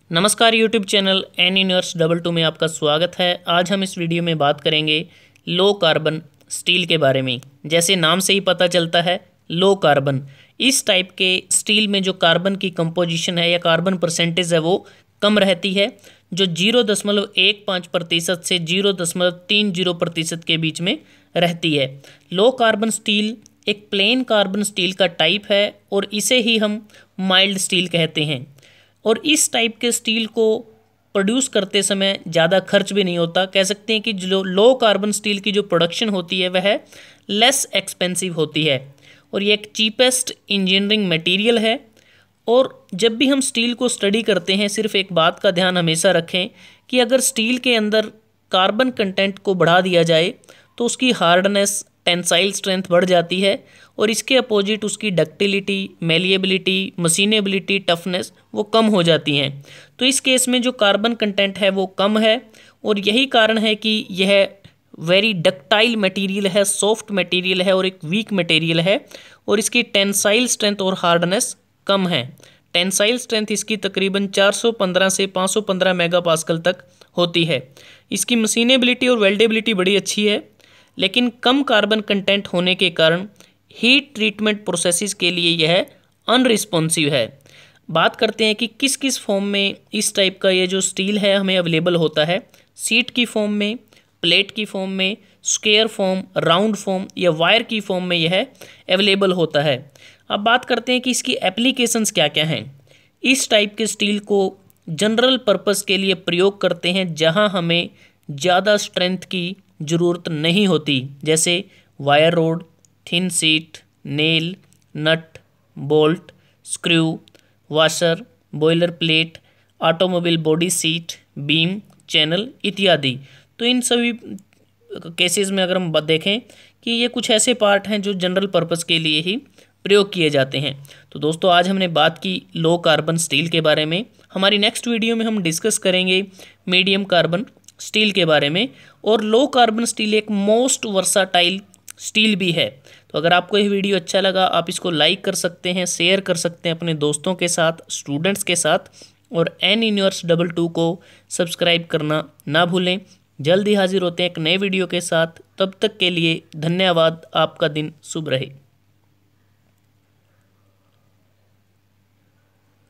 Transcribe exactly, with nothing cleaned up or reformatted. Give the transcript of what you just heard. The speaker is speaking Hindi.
नमस्कार YouTube channel N universe double two में आपका स्वागत है। आज हम इस वीडियो में बात करेंगे लो कार्बन स्टील के बारे में। जैसे नाम से ही पता चलता है लो कार्बन, इस टाइप के स्टील में जो कार्बन की कंपोजिशन है या कार्बन परसेंटेज है वो कम रहती है, जो जीरो दशमलव एक पाँच प्रतिशत से जीरो दशमलव तीन जीरो प्रतिशत के बीच में रहती है। लो कार्बन स्टील एक प्लेन कार्बन स्टील का टाइप है और इसे ही हम माइल्ड स्टील कहते हैं। और इस टाइप के स्टील को प्रोड्यूस करते समय ज़्यादा खर्च भी नहीं होता। कह सकते हैं कि जो लो कार्बन स्टील की जो प्रोडक्शन होती है वह लेस एक्सपेंसिव होती है और ये एक चीपेस्ट इंजीनियरिंग मटेरियल है। और जब भी हम स्टील को स्टडी करते हैं, सिर्फ एक बात का ध्यान हमेशा रखें कि अगर स्टील के अंदर कार्बन कंटेंट को बढ़ा दिया जाए तो उसकी हार्डनेस, टेंसाइल स्ट्रेंथ बढ़ जाती है और इसके अपोजिट उसकी डक्टिलिटी, मेलिएबिलिटी, मशीनेबिलिटी, टफनेस वो कम हो जाती हैं। तो इस केस में जो कार्बन कंटेंट है वो कम है और यही कारण है कि यह वेरी डक्टाइल मटेरियल है, सॉफ्ट मटेरियल है और एक वीक मटेरियल है और इसकी टेंसाइल स्ट्रेंथ और हार्डनेस कम है। टेंसाइल स्ट्रेंथ इसकी तकरीबन चार सौ पंद्रह से पाँच सौ पंद्रह मेगापास्कल तक होती है। इसकी मशीनेबिलिटी और वेल्डेबिलिटी बड़ी अच्छी है, लेकिन कम कार्बन कंटेंट होने के कारण हीट ट्रीटमेंट प्रोसेसेस के लिए यह अनरिस्पॉन्सिव है। बात करते हैं कि किस किस फॉर्म में इस टाइप का ये जो स्टील है हमें अवेलेबल होता है। सीट की फॉर्म में, प्लेट की फॉर्म में, स्क्वायर फॉर्म, राउंड फॉर्म या वायर की फॉर्म में यह अवेलेबल होता है। अब बात करते हैं कि इसकी एप्लीकेशंस क्या क्या हैं। इस टाइप के स्टील को जनरल पर्पस के लिए प्रयोग करते हैं जहां हमें ज़्यादा स्ट्रेंथ की ज़रूरत नहीं होती, जैसे wire rod, thin sheet, nail, nut, bolt, screw, washer, boiler plate, automobile body sheet, beam, channel इत्यादि। तो इन सभी केसेस में अगर हम देखें कि ये कुछ ऐसे पार्ट हैं जो जनरल पर्पस के लिए ही प्रयोग किए जाते हैं। तो दोस्तों, आज हमने बात की लो कार्बन स्टील के बारे में। हमारी नेक्स्ट वीडियो में हम डिस्कस करेंगे मीडियम कार्बन स्टील के बारे में। और लो कार्बन स्टील एक मोस्ट वर्साटाइल स्टील भी है। तो अगर आपको यह वीडियो अच्छा लगा, आप इसको लाइक कर सकते हैं, शेयर कर सकते हैं अपने दोस्तों के साथ, स्टूडेंट्स के साथ, और एन यूनिवर्स डबल टू को सब्सक्राइब करना ना भूलें। जल्द ही हाजिर होते हैं एक नए वीडियो के साथ। तब तक के लिए धन्यवाद। आपका दिन शुभ रहे।